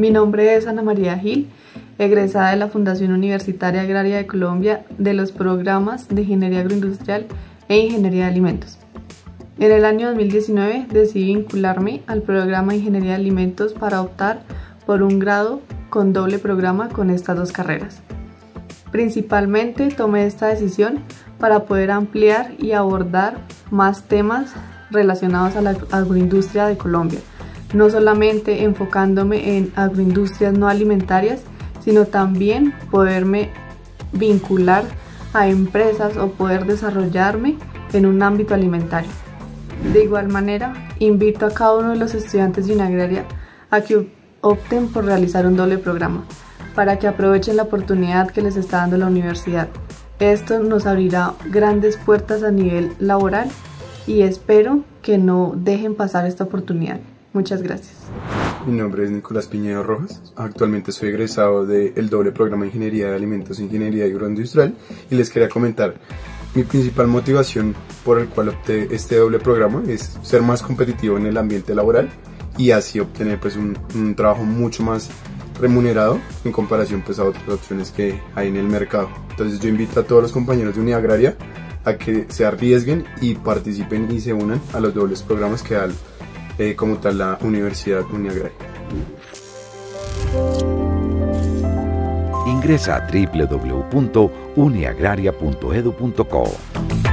Mi nombre es Ana María Gil, egresada de la Fundación Universitaria Agraria de Colombia de los programas de Ingeniería Agroindustrial e Ingeniería de Alimentos. En el año 2019 decidí vincularme al programa de Ingeniería de Alimentos para optar por un grado con doble programa con estas dos carreras. Principalmente tomé esta decisión para poder ampliar y abordar más temas relacionados a la agroindustria de Colombia, no solamente enfocándome en agroindustrias no alimentarias, sino también poderme vincular a empresas o poder desarrollarme en un ámbito alimentario. De igual manera, invito a cada uno de los estudiantes de Unagraria a que opten por realizar un doble programa, para que aprovechen la oportunidad que les está dando la universidad. Esto nos abrirá grandes puertas a nivel laboral y espero que no dejen pasar esta oportunidad. Muchas gracias. Mi nombre es Nicolás Piñedo Rojas, actualmente soy egresado del doble programa de Ingeniería de Alimentos e Ingeniería Agroindustrial y les quería comentar mi principal motivación por el cual opté este doble programa es ser más competitivo en el ambiente laboral y así obtener pues un trabajo mucho más remunerado en comparación pues a otras opciones que hay en el mercado. Entonces yo invito a todos los compañeros de Unagraria a que se arriesguen y participen y se unan a los dobles programas que da como tal la Universidad Unagraria. Ingresa a www.uniagraria.edu.co.